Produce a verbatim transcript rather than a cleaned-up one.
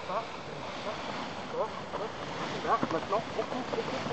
ça, ça, d'accord, hop, et là, maintenant, on coupe, on coupe.